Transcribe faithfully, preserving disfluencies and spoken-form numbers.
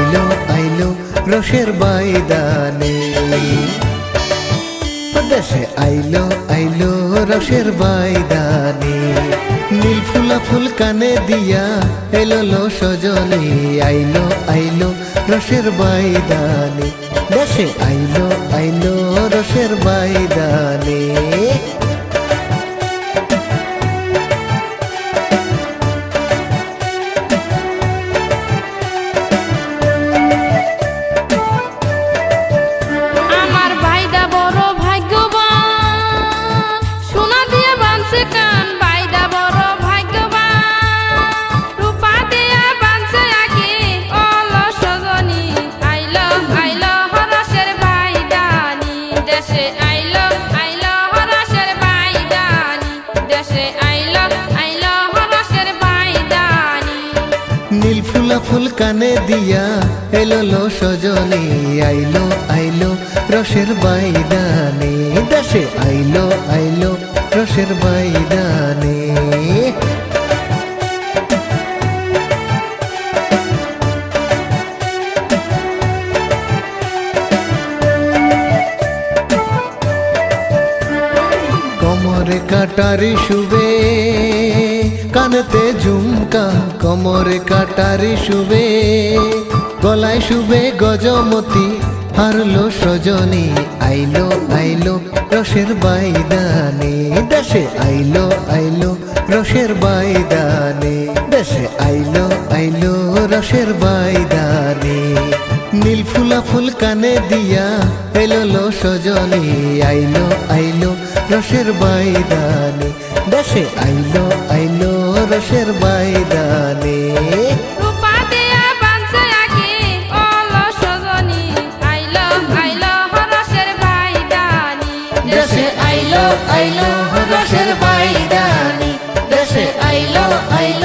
আইলো আইলো রসের বাইদানি দেশে আইলো আইলো রসের বাইদানি নীল ফুলা ফুল কানে দিয়া এলো লো সজনী আইলো আইলো রসের বাইদানি দেশে আইলো আইলো রসের বাইদানি নীল ফুলা ফুল কানে দিয়া এলো লো সজনী আইলো আইলো রসের বাইদানি দেশে আইলো আইলো রসের বাইদানি কোমরে কাটারি শুবে কানেতে ঝুমকা কোমরে কাটারি শুবে গলায় শুবে গজমতি হারলো সজনী আইলো আইলো রসের বাইদানি দেশে আইলো আইলো রসের বাইদানি দেশে আইলো আইলো রসের বাইদানি নীল ফুলা ফুল কানে দিয়া এলো লো সজনী আইলো আইলো রসের বাইদানি দেশে আইলো আইলো রসের বাইদানি দেশে আইলো আইলো রসের বাইদানি দেশে আইলো আইলো